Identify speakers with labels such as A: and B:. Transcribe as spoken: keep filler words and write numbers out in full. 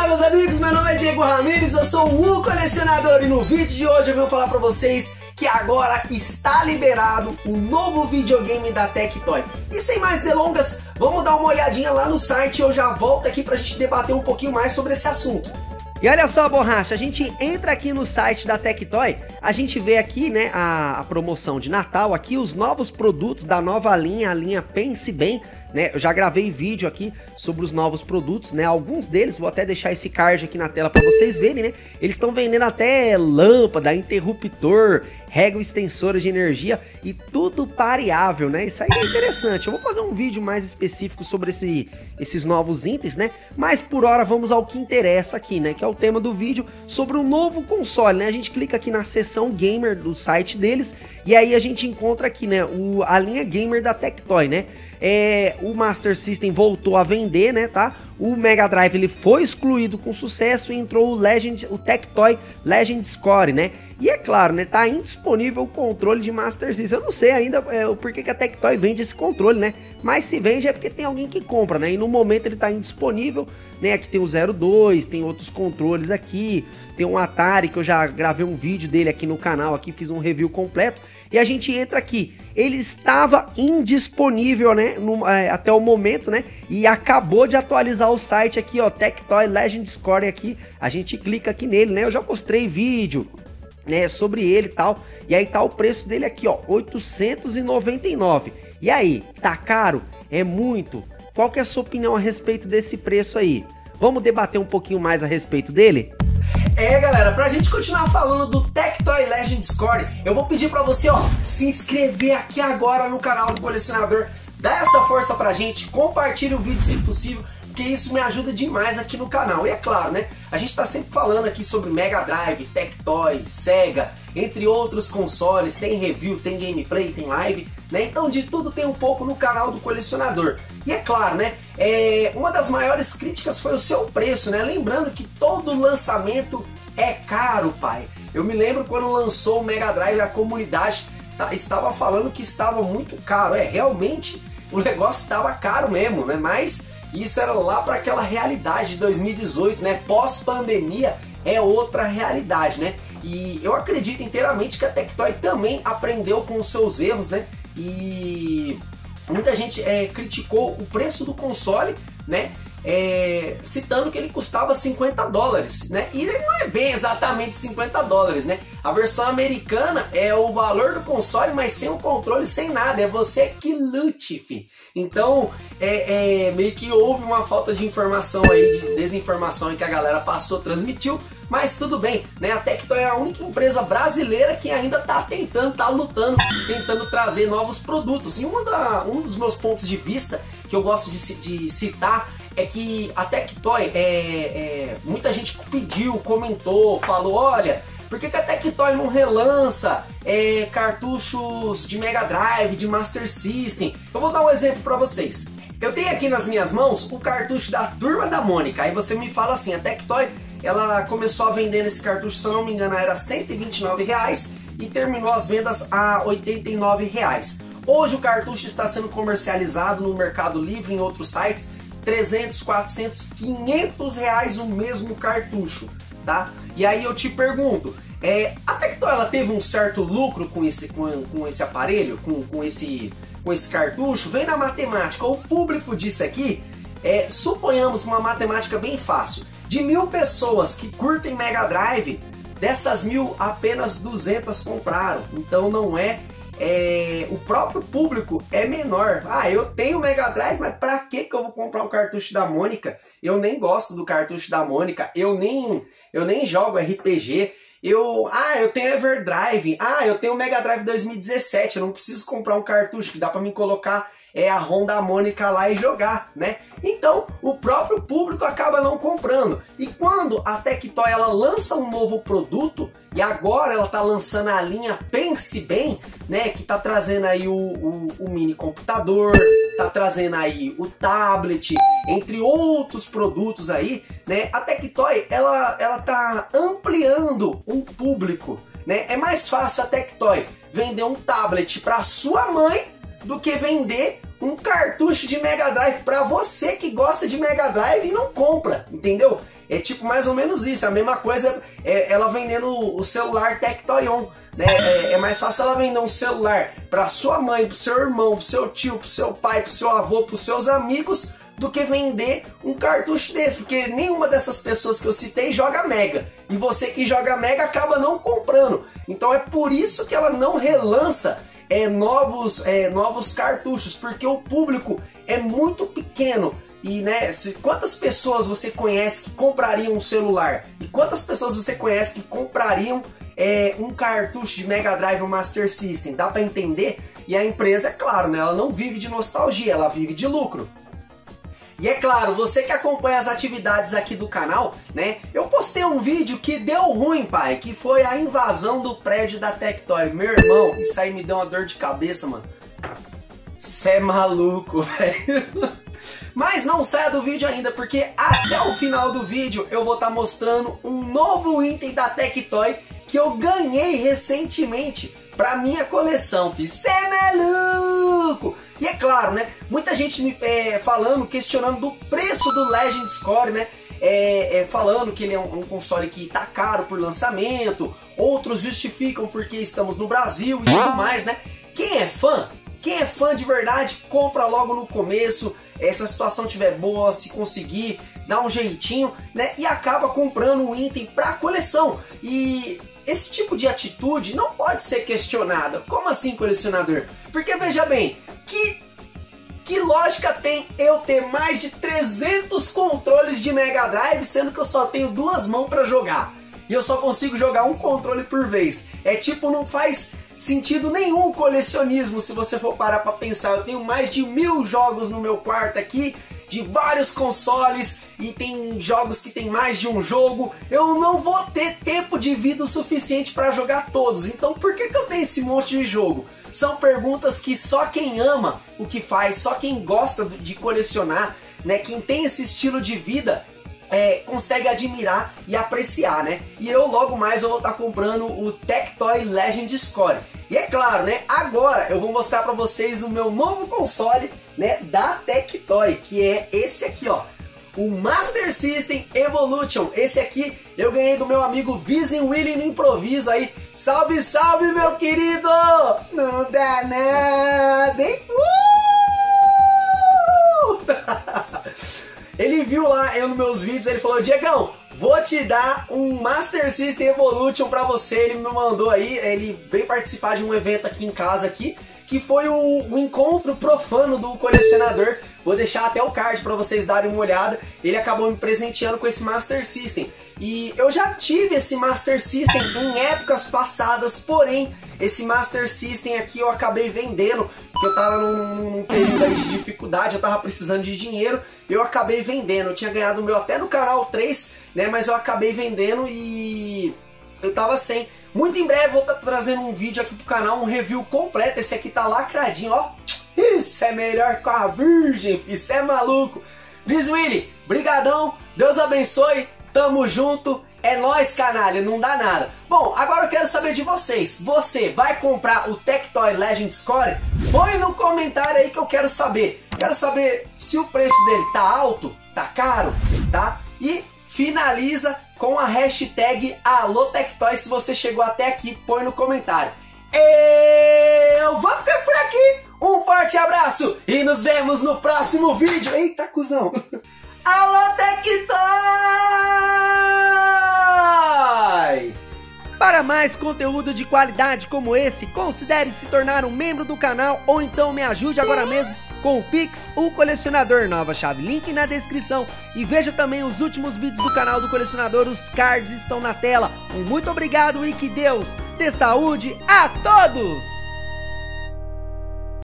A: meus amigos, meu nome é Diego Ramires, eu sou o colecionador e no vídeo de hoje eu vou falar pra vocês que agora está liberado o novo videogame da Tectoy. E sem mais delongas, vamos dar uma olhadinha lá no site e eu já volto aqui pra gente debater um pouquinho mais sobre esse assunto. E olha só, borracha, a gente entra aqui no site da Tectoy, a gente vê aqui, né, a, a promoção de Natal, aqui os novos produtos da nova linha, a linha Pense Bem, né, eu já gravei vídeo aqui sobre os novos produtos, né, alguns deles, vou até deixar esse card aqui na tela para vocês verem, né, eles estão vendendo até lâmpada, interruptor, régua extensora de energia e tudo pareável, né, isso aí é interessante. Eu vou fazer um vídeo mais específico sobre esse, esses novos itens, né, mas por hora vamos ao que interessa aqui, né, que é o tema do vídeo sobre um novo console, né, a gente clica aqui na seção gamer do site deles e aí a gente encontra aqui, né, o, a linha gamer da Tectoy, né. É, o Master System voltou a vender, né, tá? O Mega Drive ele foi excluído com sucesso e entrou o Legend, o Tectoy Legend Score, né? E é claro, né, tá indisponível o controle de Master System. Eu não sei ainda é, o porquê que a Tectoy vende esse controle, né? Mas se vende é porque tem alguém que compra, né? E no momento ele tá indisponível, né? Aqui tem o zero dois, tem outros controles aqui, tem um Atari que eu já gravei um vídeo dele aqui no canal, aqui fiz um review completo. E a gente entra aqui, ele estava indisponível, né, no, é, até o momento, né, e acabou de atualizar o site aqui, ó, Tectoy Legend Score aqui, a gente clica aqui nele, né, eu já mostrei vídeo, né, sobre ele e tal, e aí tá o preço dele aqui, ó, oitocentos e noventa e nove reais. E aí, tá caro? É muito? Qual que é a sua opinião a respeito desse preço aí? Vamos debater um pouquinho mais a respeito dele? É, galera, pra gente continuar falando do Tectoy Legend Score, eu vou pedir pra você, ó, se inscrever aqui agora no canal do colecionador, dá essa força pra gente, compartilhe o vídeo se possível, porque isso me ajuda demais aqui no canal. E é claro, né, a gente tá sempre falando aqui sobre Mega Drive, Tectoy, Sega, entre outros consoles, tem review, tem gameplay, tem live, né, então de tudo tem um pouco no canal do colecionador. E é claro, né, é, uma das maiores críticas foi o seu preço, né, lembrando que todo lançamento é caro, pai. Eu me lembro quando lançou o Mega Drive, a comunidade tá, estava falando que estava muito caro. É, realmente o negócio estava caro mesmo, né? Mas isso era lá para aquela realidade de dois mil e dezoito, né? Pós-pandemia é outra realidade, né? E eu acredito inteiramente que a Tectoy também aprendeu com os seus erros, né? E muita gente é, criticou o preço do console, né? É, citando que ele custava cinquenta dólares, né? E ele não é bem exatamente cinquenta dólares, né? A versão americana é o valor do console, mas sem o controle, sem nada. É você que lute, fi. Então, é, é, meio que houve uma falta de informação aí, de desinformação aí que a galera passou, transmitiu. Mas tudo bem, né? A Tectoy é a única empresa brasileira que ainda tá tentando, tá lutando, tentando trazer novos produtos. E uma da, um dos meus pontos de vista que eu gosto de, de citar é que a Tectoy, é, é, muita gente pediu, comentou, falou, olha, por que, que a Tectoy não relança é, cartuchos de Mega Drive, de Master System? Eu vou dar um exemplo para vocês. Eu tenho aqui nas minhas mãos o cartucho da Turma da Mônica. Aí você me fala assim, a Tectoy, ela começou a vender esse cartucho, se eu não me engano, era cento e vinte e nove reais e terminou as vendas a oitenta e nove reais. Hoje o cartucho está sendo comercializado no Mercado Livre, em outros sites, trezentos, quatrocentos, quinhentos reais o mesmo cartucho, tá? E aí eu te pergunto, é, a Tectoy ela teve um certo lucro com esse, com, com esse aparelho, com, com, esse, com esse cartucho? Vem na matemática, o público disso aqui, é, suponhamos uma matemática bem fácil, de mil pessoas que curtem Mega Drive, dessas mil apenas duzentas compraram, então não é É, o próprio público é menor. Ah, eu tenho Mega Drive, mas pra que que eu vou comprar um cartucho da Mônica? Eu nem gosto do cartucho da Mônica, eu nem, eu nem jogo R P G. Eu, ah, eu tenho Everdrive, ah, eu tenho Mega Drive dois mil e dezessete, eu não preciso comprar um cartucho que dá pra me colocar é, a ROM da Mônica lá e jogar, né? Então, o próprio público acaba não comprando. E quando a Tectoy ela lança um novo produto, e agora ela tá lançando a linha Pense Bem, né? Que tá trazendo aí o, o, o mini computador, tá trazendo aí o tablet, entre outros produtos aí, né? A Tectoy, ela, ela tá ampliando um público, né? É mais fácil a Tectoy vender um tablet para sua mãe do que vender um cartucho de Mega Drive para você que gosta de Mega Drive e não compra, entendeu? É tipo mais ou menos isso, a mesma coisa é ela vendendo o celular Tectoy On, né? É, é mais fácil ela vender um celular para sua mãe, pro seu irmão, pro seu tio, pro seu pai, pro seu avô, pros seus amigos, do que vender um cartucho desse, porque nenhuma dessas pessoas que eu citei joga Mega, e você que joga Mega acaba não comprando. Então é por isso que ela não relança é, novos, é, novos cartuchos, porque o público é muito pequeno. E né, se, quantas pessoas você conhece que comprariam um celular? E quantas pessoas você conhece que comprariam é, um cartucho de Mega Drive ou Master System? Dá pra entender? E a empresa, é claro, né, ela não vive de nostalgia, ela vive de lucro. E é claro, você que acompanha as atividades aqui do canal, né? Eu postei um vídeo que deu ruim, pai, que foi a invasão do prédio da Tectoy. Meu irmão, isso aí me deu uma dor de cabeça, mano. Cê é maluco, velho. Mas não saia do vídeo ainda, porque até o final do vídeo eu vou estar mostrando um novo item da Tectoy que eu ganhei recentemente pra minha coleção, fi. Cê é maluco! E é claro, né? Muita gente me é, falando, questionando do preço do Legend Score, né? É, é, falando que ele é um, um console que tá caro por lançamento, outros justificam porque estamos no Brasil e tudo mais, né? Quem é fã, quem é fã de verdade, compra logo no começo, se a situação tiver boa, se conseguir, dá um jeitinho, né? E acaba comprando um item pra coleção. E esse tipo de atitude não pode ser questionada. Como assim, colecionador? Porque veja bem, que, que lógica tem eu ter mais de trezentos controles de Mega Drive, sendo que eu só tenho duas mãos para jogar? E eu só consigo jogar um controle por vez. É tipo, não faz sentido nenhum o colecionismo, se você for parar para pensar. Eu tenho mais de mil jogos no meu quarto aqui, de vários consoles, e tem jogos que tem mais de um jogo. Eu não vou ter tempo de vida o suficiente para jogar todos. Então por que que eu tenho esse monte de jogo? São perguntas que só quem ama o que faz, só quem gosta de colecionar, né, quem tem esse estilo de vida, é, consegue admirar e apreciar, né? E eu logo mais eu vou estar comprando o Tectoy Legend Score. E é claro, né, agora eu vou mostrar para vocês o meu novo console, né, da Tectoy, que é esse aqui, ó. O Master System Evolution. Esse aqui eu ganhei do meu amigo Vizen Willy no improviso aí. Salve, salve, meu querido! Não dá nada, hein? Uh! Ele viu lá eu nos meus vídeos, ele falou: Diegão, vou te dar um Master System Evolution pra você. Ele me mandou aí, ele veio participar de um evento aqui em casa aqui, que foi o, o encontro profano do colecionador. Vou deixar até o card para vocês darem uma olhada. Ele acabou me presenteando com esse Master System. E eu já tive esse Master System em épocas passadas, porém, esse Master System aqui eu acabei vendendo, porque eu tava num, num período aí de dificuldade, eu tava precisando de dinheiro, eu acabei vendendo. Eu tinha ganhado o meu até no canal três, né, mas eu acabei vendendo e eu tava sem. Muito em breve vou estar trazendo um vídeo aqui pro canal, um review completo. Esse aqui tá lacradinho, ó. Isso é melhor com a virgem, isso é maluco. Vizen Willy, brigadão, Deus abençoe, tamo junto, é nóis, canalha, não dá nada. Bom, agora eu quero saber de vocês. Você vai comprar o Tectoy Legend Score? Põe no comentário aí que eu quero saber. Quero saber se o preço dele tá alto, tá caro, tá? E finaliza com a hashtag Alô Tectoy. Se você chegou até aqui, põe no comentário. Eu vou ficar por aqui. Um forte abraço e nos vemos no próximo vídeo. Eita, cuzão. Alô Tectoy! Para mais conteúdo de qualidade como esse, considere se tornar um membro do canal ou então me ajude agora mesmo com o Pix, o Colecionador, nova chave, link na descrição. E veja também os últimos vídeos do canal do Colecionador, os cards estão na tela. Um muito obrigado e que Deus dê saúde a todos!